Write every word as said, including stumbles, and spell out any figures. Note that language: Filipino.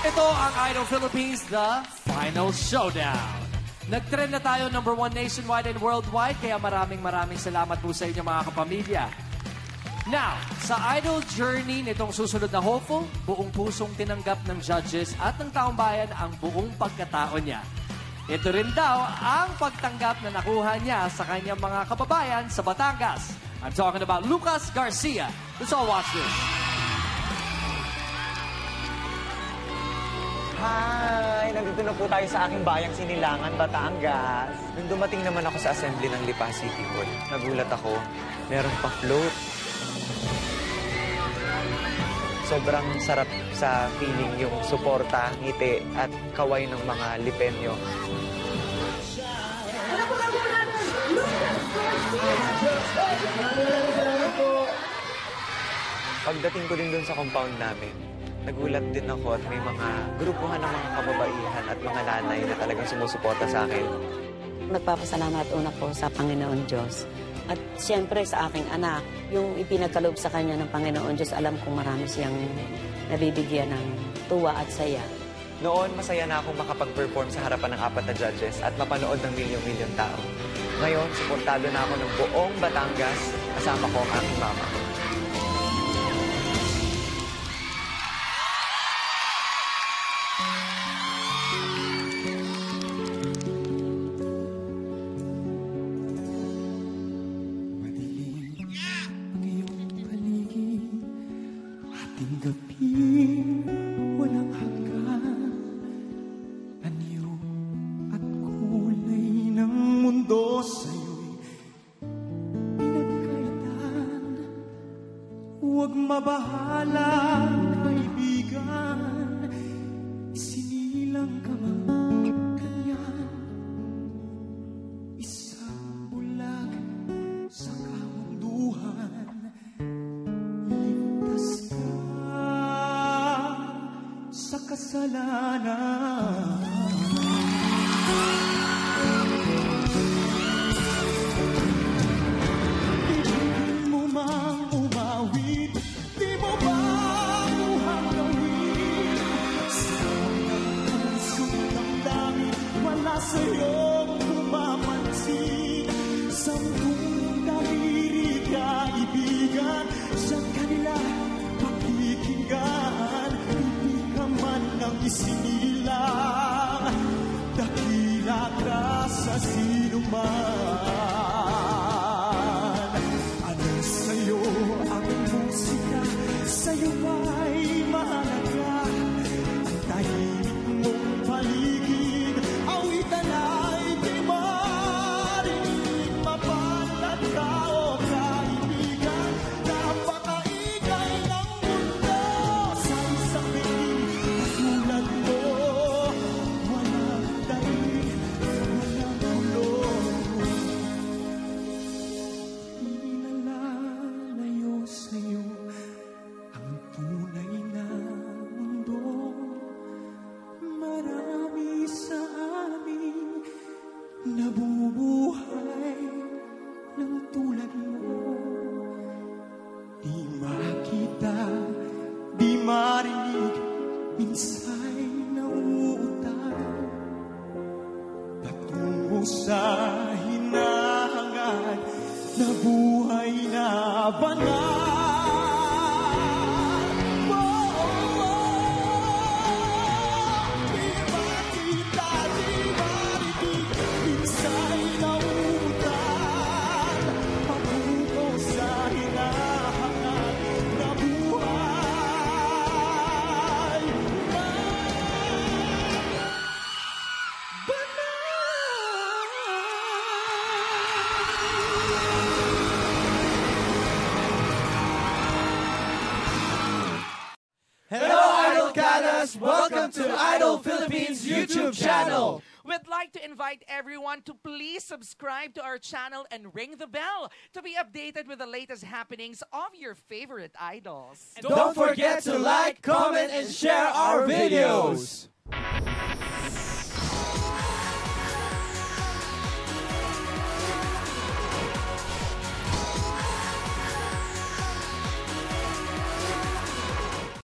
Ito ang Idol Philippines, the Final Showdown. Nag-trend na tayo number one nationwide and worldwide, kaya maraming maraming salamat po sa inyo mga kapamilya. Now, sa Idol journey nitong susunod na hopeful, buong pusong tinanggap ng judges at ng taong bayan ang buong pagkatao niya. Ito rin daw ang pagtanggap na nakuha niya sa kanyang mga kababayan sa Batangas. I'm talking about Lucas Garcia. Let's all watch this. Hi! Nandito na po tayo sa aking bayang Sinilangan, Batangas. Nung dumating naman ako sa assembly ng Lipa City Hall, nagulat ako, meron pa float. Sobrang sarap sa feeling yung suporta, ngiti at kaway ng mga Lipenyo. Pagdating ko din dun sa compound namin, nagulat din ako at may mga grupuhan ng mga kababaihan at mga nanay na talagang sumusuporta sa akin. Nagpapasalamat una po sa Panginoon Diyos. At siyempre sa aking anak, yung ipinagkaloob sa kanya ng Panginoon Diyos, alam kong marami siyang nabibigyan ng tuwa at saya. Noon, masaya na akong makapag-perform sa harapan ng apat na judges at mapanood ng milyong-milyong tao. Ngayon, suportado na ako ng buong Batangas, kasama ko ang aking mama. Gabi, walang hanggan, anyo at kulay ng mundo sa'yo'y pinagkaitan. Huwag mabahala, kaibigan, isinilang ka man ganyan. Isang bulag sa kamunduhan, ligtas ka sa kasalanan. Ibigin mo mang umawit, di mo ba buhang gawin? Sa mga pusong damdamin, wala sa'yong pumapansin. Sampung daliri kaibigan, sa kanila pakikinggan. Nang isinilang, dakila ka sa sinuman. Ano sa'yo ang musika? Sa'yo ba'y mahalaga? Ang tahimik mong paligid, awitan ay di marinig. Mapalad ka o kaibigan, napakaingay ng mundo sa isang biging. Tulad mo, walang daig, walang kulong. Inalalayo sa'yo ang tunay na mundo. Marami sa amin nabubuhay ng tulad mo. Di makita, di marinig, minsa'y nauutang patungo sa hinahangad na buhay na banal. Oh, oh, oh. Di makita, di marinig, minsa'y nauutang patungo sa hinahangad na buhay. Hello, Idol Canas! Welcome to Idol Philippines YouTube channel! We'd like to invite everyone to please subscribe to our channel and ring the bell to be updated with the latest happenings of your favorite idols. And don't forget to like, comment, and share our videos!